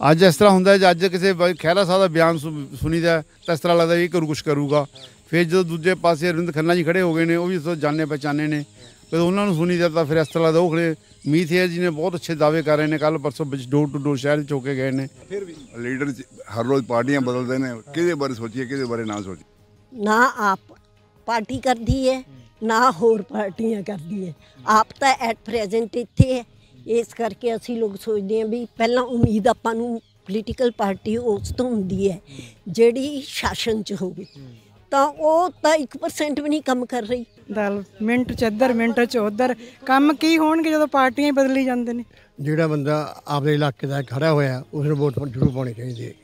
ਅੱਜ ਇਸ ਤਰ੍ਹਾਂ ਹੁੰਦਾ ਜੇ ਅੱਜ ਕਿਸੇ ਖਹਿਰਾ ਸਾਹਿਬ ਦਾ ਬਿਆਨ ਸੁਣੀਦਾ ਤਾਂ ਇਸ ਤਰ੍ਹਾਂ ਲੱਗਦਾ ਇਹ ਕੁਛ ਕਰੂਗਾ। ਫਿਰ ਜਦੋਂ ਦੂਜੇ ਪਾਸੇ ਅਰਵਿੰਦ ਖੰਨਾ ਜੀ ਖੜੇ ਹੋ ਗਏ ਨੇ, ਉਹ ਵੀ ਜਾਣੇ ਪਹਿਚਾਨੇ ਨੇ, ਜਦੋਂ ਉਹਨਾਂ ਨੂੰ ਸੁਣੀਦਾ ਤਾਂ ਫਿਰ ਇਸ ਤਰ੍ਹਾਂ ਲੱਗਦਾ ਉਹ ਖੜੇ। ਮੀਤ ਹੇਅਰ ਜੀ ਨੇ ਬਹੁਤ ਅੱਛੇ ਦਾਅਵੇ ਕਰ ਰਹੇ ਨੇ, ਕੱਲ੍ਹ ਪਰਸੋਂ ਵਿੱਚ ਡੋਰ ਟੂ ਡੋਰ ਸ਼ਹਿਰ 'ਚ ਹੋ ਕੇ ਗਏ ਨੇ। ਫਿਰ ਵੀ ਲੀਡਰ ਹਰ ਰੋਜ਼ ਪਾਰਟੀਆਂ ਬਦਲਦੇ ਨੇ, ਕਿਹਦੇ ਬਾਰੇ ਸੋਚੀਏ ਕਿਹਦੇ ਬਾਰੇ ਨਾ ਸੋਚੀਏ। ਨਾ ਆਪ ਪਾਰਟੀ ਕਰਦੀ ਹੈ ਨਾ ਹੋਰ ਪਾਰਟੀਆਂ ਕਰਦੀ ਹੈ, ਆਪ ਤਾਂ ਐਟ ਪ੍ਰੈਜ਼ੈਂਟ ਇੱਥੇ ਹੈ। ਇਸ ਕਰਕੇ ਅਸੀਂ ਲੋਕ ਸੋਚਦੇ ਹਾਂ ਵੀ ਪਹਿਲਾਂ ਉਮੀਦ ਆਪਾਂ ਨੂੰ ਪੋਲੀਟੀਕਲ ਪਾਰਟੀ ਉਸ ਤੋਂ ਹੁੰਦੀ ਹੈ ਜਿਹੜੀ ਸ਼ਾਸਨ 'ਚ ਹੋਵੇ, ਤਾਂ ਉਹ ਤਾਂ 1% ਵੀ ਨਹੀਂ ਕੰਮ ਕਰ ਰਹੀ। ਦਲ ਮਿੰਟ 'ਚ ਇੱਧਰ ਮਿੰਟ 'ਚ ਉੱਧਰ ਕੰਮ ਕੀ ਹੋਣਗੇ ਜਦੋਂ ਪਾਰਟੀਆਂ ਹੀ ਬਦਲੀ ਜਾਂਦੇ ਨੇ। ਜਿਹੜਾ ਬੰਦਾ ਆਪਦੇ ਇਲਾਕੇ ਦਾ ਖੜਾ ਹੋਇਆ ਉਸ ਨੂੰ ਵੋਟ ਜ਼ਰੂਰ ਪਾਉਣੀ ਚਾਹੀਦੀ ਹੈ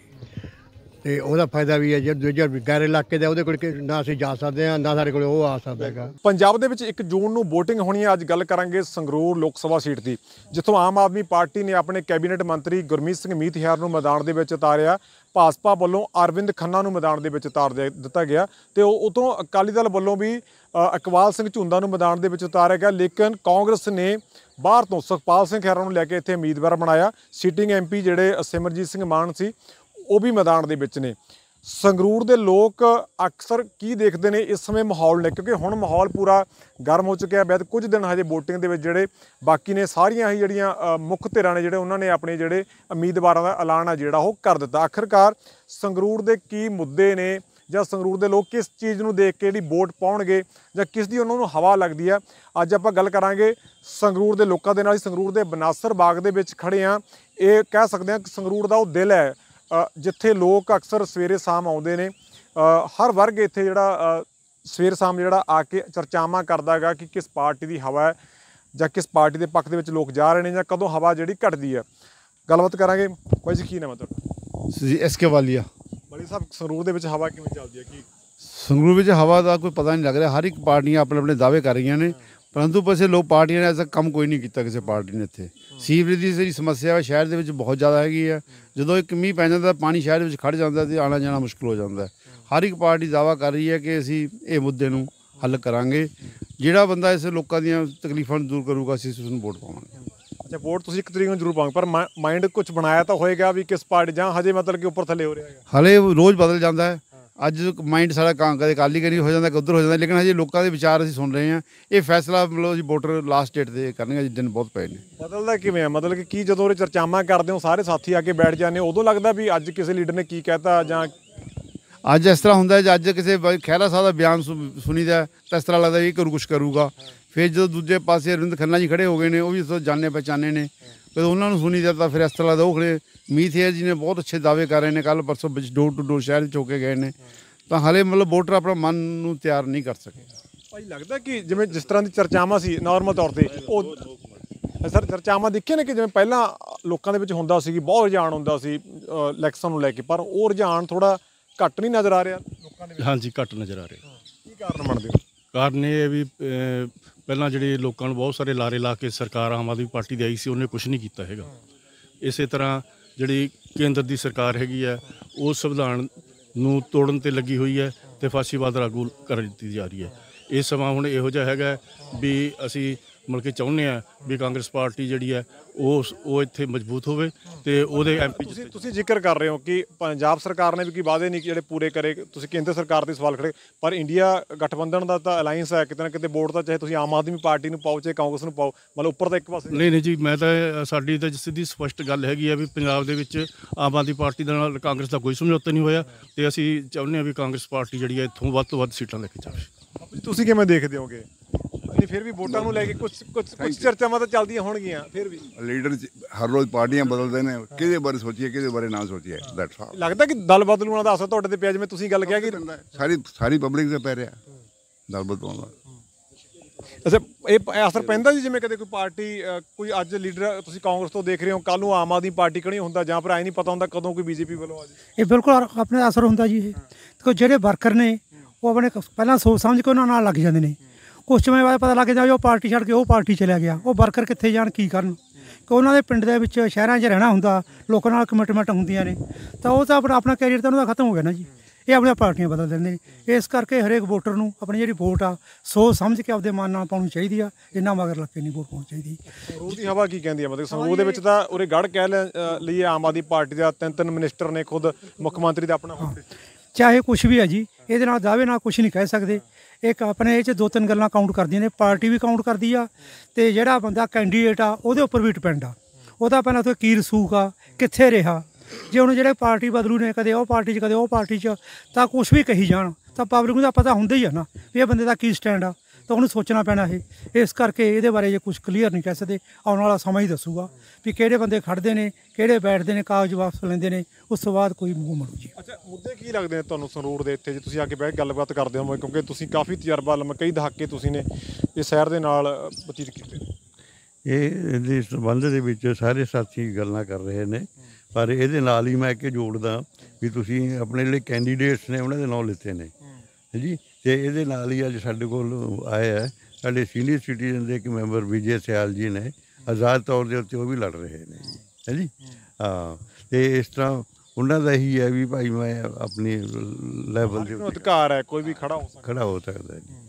ਤੇ ਉਹਦਾ ਫਾਇਦਾ ਵੀ ਹੈ। ਜੇ ਦੂਜਾ ਗੈਰ ਇਲਾਕੇ ਦਾ ਉਹਦੇ ਕੋਲ ਨਾ ਅਸੀਂ ਜਾ ਸਕਦੇ ਹਾਂ ਨਾ ਸਾਡੇ ਕੋਲ ਉਹ ਆ ਸਕਦਾ ਹੈਗਾ। ਪੰਜਾਬ ਦੇ ਵਿੱਚ 1 ਜੂਨ ਨੂੰ VOTING ਹੋਣੀ ਹੈ। ਅੱਜ ਗੱਲ ਕਰਾਂਗੇ ਸੰਗਰੂਰ ਲੋਕ ਸਭਾ ਸੀਟ ਦੀ, ਜਿੱਥੋਂ ਆਮ ਆਦਮੀ ਪਾਰਟੀ ਨੇ ਆਪਣੇ ਕੈਬਨਿਟ ਮੰਤਰੀ ਗੁਰਮੀਤ ਸਿੰਘ ਮੀਤ ਹੇਅਰ ਨੂੰ ਮੈਦਾਨ ਦੇ ਵਿੱਚ ਉਤਾਰਿਆ। ਭਾਜਪਾ ਵੱਲੋਂ ਅਰਵਿੰਦ ਖੰਨਾ ਨੂੰ ਮੈਦਾਨ ਦੇ ਵਿੱਚ ਉਤਾਰ ਦਿੱਤਾ ਗਿਆ ਤੇ ਉਤੋਂ ਅਕਾਲੀ ਦਲ ਵੱਲੋਂ ਵੀ ਇਕਬਾਲ ਸਿੰਘ ਝੁੰਦਾ ਨੂੰ ਮੈਦਾਨ ਦੇ ਵਿੱਚ ਉਤਾਰਿਆ ਗਿਆ। ਲੇਕਿਨ ਕਾਂਗਰਸ ਨੇ ਬਾਹਰ ਤੋਂ ਸੁਖਪਾਲ ਸਿੰਘ ਖਹਿਰਾ ਨੂੰ ਲੈ ਕੇ ਇੱਥੇ ਉਮੀਦਵਾਰ ਬਣਾਇਆ। ਸੀਟਿੰਗ MP ਜਿਹੜੇ ਸਿਮਰਜੀਤ ਸਿੰਘ ਮਾਨ ਸੀ ਉਹ ਵੀ ਮੈਦਾਨ ਦੇ ਵਿੱਚ ਨੇ। ਸੰਗਰੂਰ ਦੇ ਲੋਕ ਅਕਸਰ ਕੀ ਦੇਖਦੇ ਨੇ ਇਸ ਸਮੇਂ ਮਾਹੌਲ ਨੇ, ਕਿਉਂਕਿ ਹੁਣ ਮਾਹੌਲ ਪੂਰਾ ਗਰਮ ਹੋ ਚੁੱਕਿਆ ਹੈ। ਕੁਝ ਦਿਨ ਹਜੇ VOTING ਦੇ ਵਿੱਚ ਜਿਹੜੇ ਬਾਕੀ ਨੇ, ਸਾਰੀਆਂ ਹੀ ਜਿਹੜੀਆਂ ਮੁੱਖ ਧਿਰਾਂ ਨੇ ਜਿਹੜੇ ਉਹਨਾਂ ਨੇ ਆਪਣੇ ਜਿਹੜੇ ਉਮੀਦਵਾਰਾਂ ਦਾ ਐਲਾਨ ਆ ਜਿਹੜਾ ਉਹ ਕਰ ਦਿੱਤਾ। ਆਖਿਰਕਾਰ ਸੰਗਰੂਰ ਦੇ ਕੀ ਮੁੱਦੇ ਨੇ ਜਾਂ ਸੰਗਰੂਰ ਦੇ ਲੋਕ ਕਿਸ ਚੀਜ਼ ਨੂੰ ਦੇਖ ਕੇ ਜਿਹੜੀ ਵੋਟ ਪਾਉਣਗੇ ਜਾਂ ਕਿਸ ਦੀ ਉਹਨਾਂ ਨੂੰ ਹਵਾ ਲੱਗਦੀ ਆ, ਅੱਜ ਆਪਾਂ ਗੱਲ ਕਰਾਂਗੇ ਸੰਗਰੂਰ ਦੇ ਲੋਕਾਂ ਦੇ ਨਾਲ। ਸੰਗਰੂਰ ਦੇ ਬਨਾਸਰ ਬਾਗ ਦੇ ਵਿੱਚ ਖੜੇ ਆ। ਇਹ ਕਹਿ ਸਕਦੇ ਹਾਂ ਕਿ ਸੰਗਰੂਰ ਦਾ ਉਹ ਦਿਲ ਹੈ ਜਿੱਥੇ ਲੋਕ ਅਕਸਰ ਸਵੇਰੇ ਸ਼ਾਮ ਆਉਂਦੇ ਨੇ। ਹਰ ਵਰਗ ਇੱਥੇ ਜਿਹੜਾ ਸਵੇਰ ਸ਼ਾਮ ਜਿਹੜਾ ਆ ਕੇ ਚਰਚਾਵਾਂ ਕਰਦਾ ਹੈਗਾ ਕਿ ਕਿਸ ਪਾਰਟੀ ਦੀ ਹਵਾ ਹੈ ਜਾਂ ਕਿਸ ਪਾਰਟੀ ਦੇ ਪੱਖ ਦੇ ਵਿੱਚ ਲੋਕ ਜਾ ਰਹੇ ਨੇ ਜਾਂ ਕਦੋਂ ਹਵਾ ਜਿਹੜੀ ਘਟਦੀ ਹੈ। ਗੱਲਬਾਤ ਕਰਾਂਗੇ। ਕੋਈ ਯਕੀਨ ਹੈ ਮਤਲਬ SK ਵਾਲੀਆ ਬੜੀ ਸਾਹਿਬ, ਸੰਗਰੂਰ ਦੇ ਵਿੱਚ ਹਵਾ ਕਿਵੇਂ ਚੱਲਦੀ ਹੈ? ਕੀ ਸੰਗਰੂਰ ਵਿੱਚ ਹਵਾ ਦਾ ਕੋਈ ਪਤਾ ਨਹੀਂ ਲੱਗ ਰਿਹਾ। ਹਰ ਇੱਕ ਪਾਰਟੀਆਂ ਆਪਣੇ ਆਪਣੇ ਦਾਅਵੇ ਕਰ ਰਹੀਆਂ ਨੇ, ਪਰੰਤੂ ਕਿਸੇ ਲੋਕ ਪਾਰਟੀਆਂ ਨੇ ਐਸਾ ਕੰਮ ਕੋਈ ਨਹੀਂ ਕੀਤਾ ਕਿਸੇ ਪਾਰਟੀ ਨੇ। ਇੱਥੇ ਸੀਵਰੇਜ ਦੀ ਜਿਹੜੀ ਸਮੱਸਿਆ ਹੈ ਸ਼ਹਿਰ ਦੇ ਵਿੱਚ ਬਹੁਤ ਜ਼ਿਆਦਾ ਹੈਗੀ ਹੈ। ਜਦੋਂ ਇੱਕ ਮੀਂਹ ਪੈ ਜਾਂਦਾ ਪਾਣੀ ਸ਼ਹਿਰ ਵਿੱਚ ਖੜ੍ਹ ਜਾਂਦਾ ਅਤੇ ਆਉਣਾ ਜਾਣਾ ਮੁਸ਼ਕਿਲ ਹੋ ਜਾਂਦਾ। ਹਰ ਇੱਕ ਪਾਰਟੀ ਦਾਅਵਾ ਕਰ ਰਹੀ ਹੈ ਕਿ ਅਸੀਂ ਇਹ ਮੁੱਦੇ ਨੂੰ ਹੱਲ ਕਰਾਂਗੇ। ਜਿਹੜਾ ਬੰਦਾ ਇਸ ਲੋਕਾਂ ਦੀਆਂ ਤਕਲੀਫਾਂ ਨੂੰ ਦੂਰ ਕਰੂਗਾ ਅਸੀਂ ਉਸ ਨੂੰ ਵੋਟ ਪਾਵਾਂਗੇ। ਅੱਛਾ, ਵੋਟ ਤੁਸੀਂ 1 ਤਰੀਕ ਨੂੰ ਜ਼ਰੂਰ ਪਾਓਗੇ, ਪਰ ਮਾਈਂਡ ਕੁਝ ਬਣਾਇਆ ਤਾਂ ਹੋਏਗਾ ਵੀ ਕਿਸ ਪਾਰਟੀ ਜਾਂ ਹਜੇ ਮਤਲਬ ਕਿ ਉੱਪਰ ਥੱਲੇ ਹੋ ਰਿਹਾ ਹੈਗਾ? ਹਲੇ ਰੋਜ਼ ਬਦਲ ਜਾਂਦਾ ਹੈ। ਅੱਜ ਮਾਈਂਡ ਸਾਡਾ ਕਦੇ ਅਕਾਲੀ ਕਰੀ ਹੋ ਜਾਂਦਾ, ਉੱਧਰ ਹੋ ਜਾਂਦਾ, ਲੇਕਿਨ ਹਜੇ ਲੋਕਾਂ ਦੇ ਵਿਚਾਰ ਅਸੀਂ ਸੁਣ ਰਹੇ ਹਾਂ। ਇਹ ਫੈਸਲਾ ਮਤਲਬ ਅਸੀਂ ਵੋਟਰ ਲਾਸਟ ਡੇਟ 'ਤੇ ਕਰਨਗੇ, ਅੱਜ ਦਿਨ ਬਹੁਤ ਪਏ ਨੇ। ਬਦਲਦਾ ਕਿਵੇਂ ਆ? ਮਤਲਬ ਕਿ ਕੀ ਜਦੋਂ ਉਹ ਚਰਚਾਵਾਂ ਕਰਦੇ ਹੋ ਸਾਰੇ ਸਾਥੀ ਆ ਕੇ ਬੈਠ ਜਾਂਦੇ ਉਦੋਂ ਲੱਗਦਾ ਵੀ ਅੱਜ ਕਿਸੇ ਲੀਡਰ ਨੇ ਕੀ ਕਹਿਤਾ ਜਾਂ ਅੱਜ ਇਸ ਤਰ੍ਹਾਂ ਹੁੰਦਾ ਜੇ ਅੱਜ ਕਿਸੇ ਖਹਿਰਾ ਸਾਹਿਬ ਦਾ ਬਿਆਨ ਸੁਣੀਦਾ ਤਾਂ ਇਸ ਤਰ੍ਹਾਂ ਲੱਗਦਾ ਇਹ ਕੁਛ ਕਰੂਗਾ। ਫਿਰ ਜਦੋਂ ਦੂਜੇ ਪਾਸੇ ਅਰਵਿੰਦ ਖੰਨਾ ਜੀ ਖੜੇ ਹੋ ਗਏ ਨੇ, ਉਹ ਵੀ ਜਾਣੇ ਪਹਿਚਾਨੇ ਨੇ, ਜਦੋਂ ਉਹਨਾਂ ਨੂੰ ਸੁਣੀਦਾ ਤਾਂ ਫਿਰ ਇਸ ਤਰ੍ਹਾਂ ਲੱਗਦਾ ਉਹ ਖੜੇ। ਮੀਤ ਹੇਅਰ ਜੀ ਨੇ ਬਹੁਤ ਅੱਛੇ ਦਾਅਵੇ ਕਰ ਰਹੇ ਨੇ, ਕੱਲ੍ਹ ਪਰਸੋਂ ਵਿੱਚ ਡੋਰ ਟੂ ਡੋਰ ਸ਼ਹਿਰ 'ਚ ਹੋ ਕੇ ਗਏ ਨੇ, ਤਾਂ ਹਾਲੇ ਮਤਲਬ ਵੋਟਰ ਆਪਣਾ ਮਨ ਨੂੰ ਤਿਆਰ ਨਹੀਂ ਕਰ ਸਕੇ। ਭਾਈ ਲੱਗਦਾ ਕਿ ਜਿਵੇਂ ਜਿਸ ਤਰ੍ਹਾਂ ਦੀ ਚਰਚਾਵਾਂ ਸੀ ਨਾਰਮਲ ਤੌਰ 'ਤੇ ਉਹ ਸਰ ਚਰਚਾਵਾਂ ਦੇਖੀਆਂ ਨੇ ਕਿ ਜਿਵੇਂ ਪਹਿਲਾਂ ਲੋਕਾਂ ਦੇ ਵਿੱਚ ਹੁੰਦਾ ਸੀ ਕਿ ਬਹੁਤ ਰੁਝਾਨ ਹੁੰਦਾ ਸੀ ਇਲੈਕਸ਼ਨ ਨੂੰ ਲੈ ਕੇ, ਪਰ ਉਹ ਰੁਝਾਨ ਥੋੜ੍ਹਾ ਘੱਟ ਨਹੀਂ ਨਜ਼ਰ ਆ ਰਿਹਾ ਲੋਕਾਂ ਦੇ ਵਿੱਚ? ਹਾਂਜੀ, ਘੱਟ ਨਜ਼ਰ ਆ ਰਿਹਾ। ਕੀ ਕਾਰਨ ਮੰਨਦੇ ਹੋ? ਕਾਰਨ ਇਹ ਹੈ ਵੀ ਪਹਿਲਾਂ ਜਿਹੜੇ ਲੋਕਾਂ ਨੂੰ ਬਹੁਤ ਸਾਰੇ ਲਾਰੇ ਲਾ ਕੇ ਸਰਕਾਰ ਆਮ ਆਦਮੀ ਪਾਰਟੀ ਦੀ ਆਈ ਸੀ, ਉਹਨੇ ਕੁਛ ਨਹੀਂ ਕੀਤਾ ਹੈਗਾ। ਇਸੇ ਤਰ੍ਹਾਂ ਜਿਹੜੀ ਕੇਂਦਰ ਦੀ ਸਰਕਾਰ ਹੈਗੀ ਹੈ ਉਹ ਸੰਵਿਧਾਨ ਨੂੰ ਤੋੜਨ 'ਤੇ ਲੱਗੀ ਹੋਈ ਹੈ ਅਤੇ ਫਾਸੀਵਾਦ ਲਾਗੂ ਕਰ ਦਿੱਤੀ ਜਾ ਰਹੀ ਹੈ। ਇਹ ਸਮਾਂ ਹੁਣ ਇਹੋ ਜਿਹਾ ਹੈਗਾ ਵੀ ਅਸੀਂ ਮਤਲਬ ਕਿ ਚਾਹੁੰਦੇ ਹਾਂ ਵੀ ਕਾਂਗਰਸ ਪਾਰਟੀ ਜਿਹੜੀ ਹੈ ਉਹ ਇੱਥੇ ਮਜ਼ਬੂਤ ਹੋਵੇ ਅਤੇ ਉਹਦੇ MP ਤੁਸੀਂ ਜ਼ਿਕਰ ਕਰ ਰਹੇ ਹੋ ਕਿ ਪੰਜਾਬ ਸਰਕਾਰ ਨੇ ਵੀ ਕੀ ਵਾਅਦੇ ਨਹੀਂ ਜਿਹੜੇ ਪੂਰੇ ਕਰੇ। ਤੁਸੀਂ ਕੇਂਦਰ ਸਰਕਾਰ ਦੇ ਸਵਾਲ ਖੜੇ, ਪਰ ਇੰਡੀਆ ਗਠਬੰਧਨ ਦਾ ਤਾਂ ਅਲਾਇੰਸ ਹੈ, ਕਿਤੇ ਨਾ ਕਿਤੇ ਵੋਟ ਤਾਂ ਚਾਹੇ ਤੁਸੀਂ ਆਮ ਆਦਮੀ ਪਾਰਟੀ ਨੂੰ ਪਾਓ ਚਾਹੇ ਕਾਂਗਰਸ ਨੂੰ ਪਾਓ, ਮਤਲਬ ਉੱਪਰ ਤਾਂ ਇੱਕ ਪਾਸੇ ਨਹੀਂ ਜੀ। ਮੈਂ ਤਾਂ ਸਾਡੀ ਤਾਂ ਸਿੱਧੀ ਸਪਸ਼ਟ ਗੱਲ ਹੈਗੀ ਆ ਵੀ ਪੰਜਾਬ ਦੇ ਵਿੱਚ ਆਮ ਆਦਮੀ ਪਾਰਟੀ ਦੇ ਨਾਲ ਕਾਂਗਰਸ ਦਾ ਕੋਈ ਸਮਝੌਤਾ ਨਹੀਂ ਹੋਇਆ ਅਤੇ ਅਸੀਂ ਚਾਹੁੰਦੇ ਹਾਂ ਵੀ ਕਾਂਗਰਸ ਪਾਰਟੀ ਜਿਹੜੀ ਹੈ ਇੱਥੋਂ ਵੱਧ ਤੋਂ ਵੱਧ ਸੀਟਾਂ ਲੈ ਕੇ ਜਾਵੇ। ਤੁਸੀਂ ਕਿਵੇਂ ਦੇਖਦੇ ਹੋਗੇ? ਨਹੀਂ ਫਿਰ ਵੀ ਵੋਟਾਂ ਨੂੰ ਲੈ ਕੇ ਕੁਝ ਚਰਚਾਵਾਂ ਤਾਂ ਚੱਲਦੀਆਂ ਹੋਣਗੀਆਂ। ਫਿਰ ਵੀ ਲੀਡਰ ਹਰ ਰੋਜ਼ ਪਾਰਟੀਆਂ ਬਦਲਦੇ ਨੇ, ਕਿਹਦੇ ਬਾਰੇ ਸੋਚੀਏ ਕਿਹਦੇ ਬਾਰੇ ਨਾ ਸੋਚੀਏ। ਲੱਗਦਾ ਕਿ ਦਲ ਬਦਲੂਆਂ ਦਾ ਅਸਰ ਤੁਹਾਡੇ ਤੇ ਪਿਆ, ਜਿਵੇਂ ਤੁਸੀਂ ਗੱਲ ਕਿਹਾ ਕਿ ਸਾਰੀ ਪਬਲਿਕ ਤੇ ਪੈ ਰਿਹਾ ਦਲ ਬਦਲਣ ਦਾ। ਅੱਛਾ, ਇਹ ਅਸਰ ਪੈਂਦਾ ਜੀ ਜਿਵੇਂ ਕਦੇ ਕੋਈ ਪਾਰਟੀ ਕੋਈ ਅੱਜ ਲੀਡਰ ਤੁਸੀਂ ਕਾਂਗਰਸ ਤੋਂ ਦੇਖ ਰਹੇ ਹੋ, ਕੱਲ੍ਹ ਨੂੰ ਆਮ ਆਦਮੀ ਪਾਰਟੀ ਕਣੀ ਹੁੰਦਾ ਜਾਂ ਫਿਰ ਐਂ ਨਹੀਂ ਪਤਾ ਹੁੰਦਾ ਕਦੋਂ ਕੋਈ BJP ਵੱਲੋਂ ਆ ਜਾਏ? ਇਹ ਬਿਲਕੁਲ ਆਪਣੇ ਅਸਰ ਹੁੰਦਾ ਜੀ। ਇਹ ਦੇਖੋ ਜਿਹੜੇ ਵਰਕਰ ਨੇ ਉਹ ਆਪਣੇ ਪਹਿਲਾਂ ਸੋਚ ਸਮਝ ਕੇ ਉਹਨਾਂ ਨਾਲ ਲੱਗ ਜਾਂਦੇ ਨੇ। ਕੁਛ ਸਮੇਂ ਬਾਅਦ ਪਤਾ ਲੱਗ ਜਾਂਦਾ ਉਹ ਪਾਰਟੀ ਛੱਡ ਕੇ ਉਹ ਪਾਰਟੀ ਚਲਿਆ ਗਿਆ। ਉਹ ਵਰਕਰ ਕਿੱਥੇ ਜਾਣ, ਕੀ ਕਰਨ? ਕਿ ਉਹਨਾਂ ਦੇ ਪਿੰਡ ਦੇ ਵਿੱਚ ਸ਼ਹਿਰਾਂ 'ਚ ਰਹਿਣਾ ਹੁੰਦਾ, ਲੋਕਾਂ ਨਾਲ ਕਮਿਟਮੈਂਟ ਹੁੰਦੀਆਂ ਨੇ, ਤਾਂ ਉਹ ਤਾਂ ਆਪਣਾ ਕੈਰੀਅਰ ਤਾਂ ਉਹਨਾਂ ਦਾ ਖਤਮ ਹੋ ਗਿਆ ਨਾ ਜੀ। ਇਹ ਆਪਣੀਆਂ ਪਾਰਟੀਆਂ ਬਦਲ ਦਿੰਦੇ ਨੇ। ਇਸ ਕਰਕੇ ਹਰੇਕ ਵੋਟਰ ਨੂੰ ਆਪਣੀ ਜਿਹੜੀ ਵੋਟ ਆ ਸੋਚ ਸਮਝ ਕੇ ਆਪਦੇ ਮਨ ਨਾਲ ਪਾਉਣੀ ਚਾਹੀਦੀ ਆ, ਇੰਨਾ ਮਗਰ ਲੱਗ ਕੇ ਨਹੀਂ ਵੋਟ ਪਾਉਣੀ ਚਾਹੀਦੀ। ਸੰਗਰੂਰ ਦੀ ਹਵਾ ਕੀ ਕਹਿੰਦੀ ਹੈ? ਮਤਲਬ ਸੰਗਰੂਰ ਦੇ ਵਿੱਚ ਤਾਂ ਉਰੇ ਗੜ੍ਹ ਕਹਿ ਲਈਏ ਆਮ ਆਦਮੀ ਪਾਰਟੀ ਦਾ 3 ਮਿਨਿਸਟਰ ਨੇ, ਖੁਦ ਮੁੱਖ ਮੰਤਰੀ ਦਾ ਆਪਣਾ ਚਾਹੇ ਕੁਛ ਵੀ ਹੈ ਜੀ, ਇਹਦੇ ਨਾਲ ਦਾਅਵੇ ਨਾਲ ਕੁਛ ਨਹੀਂ ਕਹਿ ਸਕਦੇ। ਇੱਕ ਆਪਣੇ ਇਹ 'ਚ 2-3 ਗੱਲਾਂ ਕਾਊਂਟ ਕਰਦੀਆਂ ਨੇ, ਪਾਰਟੀ ਵੀ ਕਾਊਂਟ ਕਰਦੀ ਆ ਤੇ ਜਿਹੜਾ ਬੰਦਾ ਕੈਂਡੀਡੇਟ ਆ ਉਹਦੇ ਉੱਪਰ ਵੀ ਡਿਪੈਂਡ ਆ। ਉਹਦਾ ਪਹਿਲਾਂ ਉੱਥੇ ਕੀ ਰਸੂਖ ਆ, ਕਿੱਥੇ ਰਿਹਾ। ਜੇ ਉਹਨੂੰ ਜਿਹੜੇ ਪਾਰਟੀ ਬਦਲੂ ਨੇ ਕਦੇ ਉਹ ਪਾਰਟੀ 'ਚ ਕਦੇ ਉਹ ਪਾਰਟੀ 'ਚ, ਤਾਂ ਕੁਛ ਵੀ ਕਹੀ ਜਾਣ ਤਾਂ ਪਬਲਿਕ ਨੂੰ ਤਾਂ ਪਤਾ ਹੁੰਦਾ ਹੀ ਆ ਨਾ ਵੀ ਇਹ ਬੰਦੇ ਦਾ ਕੀ ਸਟੈਂਡ ਆ, ਤਾਂ ਉਹਨੂੰ ਸੋਚਣਾ ਪੈਣਾ ਇਹ। ਇਸ ਕਰਕੇ ਇਹਦੇ ਬਾਰੇ ਜੇ ਕੁਝ ਕਲੀਅਰ ਨਹੀਂ ਕਹਿ ਸਕਦੇ, ਆਉਣ ਵਾਲਾ ਸਮਾਂ ਹੀ ਦੱਸੂਗਾ ਵੀ ਕਿਹੜੇ ਬੰਦੇ ਖੜਦੇ ਨੇ, ਕਿਹੜੇ ਬੈਠਦੇ ਨੇ, ਕਾਗਜ਼ ਵਾਪਸ ਲੈਂਦੇ ਨੇ, ਉਸ ਤੋਂ ਬਾਅਦ ਕੋਈ ਮੂੰਹ ਮੜੂ ਜੀ। ਅੱਛਾ, ਮੁੱਦੇ ਕੀ ਲੱਗਦੇ ਨੇ ਤੁਹਾਨੂੰ ਸੰਗਰੂਰ ਦੇ ਇੱਥੇ ਜੇ ਤੁਸੀਂ ਆ ਕੇ ਬਹਿ ਕੇ ਗੱਲਬਾਤ ਕਰਦੇ ਹੋ, ਕਿਉਂਕਿ ਤੁਸੀਂ ਕਾਫੀ ਤਜਰਬਾ ਲੰਮੇ ਕਈ ਦਹਾਕੇ ਤੁਸੀਂ ਨੇ ਇਸ ਸ਼ਹਿਰ ਦੇ ਨਾਲ ਬਤੀਤ ਕੀਤੇ। ਇਹਦੇ ਸੰਬੰਧ ਦੇ ਵਿੱਚ ਸਾਰੇ ਸਾਥੀ ਗੱਲਾਂ ਕਰ ਰਹੇ ਨੇ, ਪਰ ਇਹਦੇ ਨਾਲ ਹੀ ਮੈਂ ਇੱਕ ਜੋੜਦਾ ਵੀ ਤੁਸੀਂ ਆਪਣੇ ਜਿਹੜੇ ਕੈਂਡੀਡੇਟਸ ਨੇ ਉਹਨਾਂ ਦੇ ਨਾਂ ਲਿੱਤੇ ਨੇ ਜੀ, ਅਤੇ ਇਹਦੇ ਨਾਲ ਹੀ ਅੱਜ ਸਾਡੇ ਕੋਲ ਆਏ ਹੈ ਸਾਡੇ ਸੀਨੀਅਰ ਸਿਟੀਜ਼ਨ ਦੇ ਇੱਕ ਮੈਂਬਰ ਵਿਜੇ ਸਿਆਲ ਜੀ ਨੇ, ਆਜ਼ਾਦ ਤੌਰ ਦੇ ਉੱਤੇ ਉਹ ਵੀ ਲੜ ਰਹੇ ਨੇ ਹੈ ਜੀ। ਹਾਂ, ਅਤੇ ਇਸ ਤਰ੍ਹਾਂ ਉਹਨਾਂ ਦਾ ਇਹੀ ਹੈ ਵੀ ਭਾਈ ਮੈਂ ਆਪਣੀ ਲੈਵਲ ਦੇ ਉੱਤੇ ਅਧਿਕਾਰ ਹੈ, ਕੋਈ ਵੀ ਖੜਾ ਹੋ ਸਕਦਾ ਜੀ।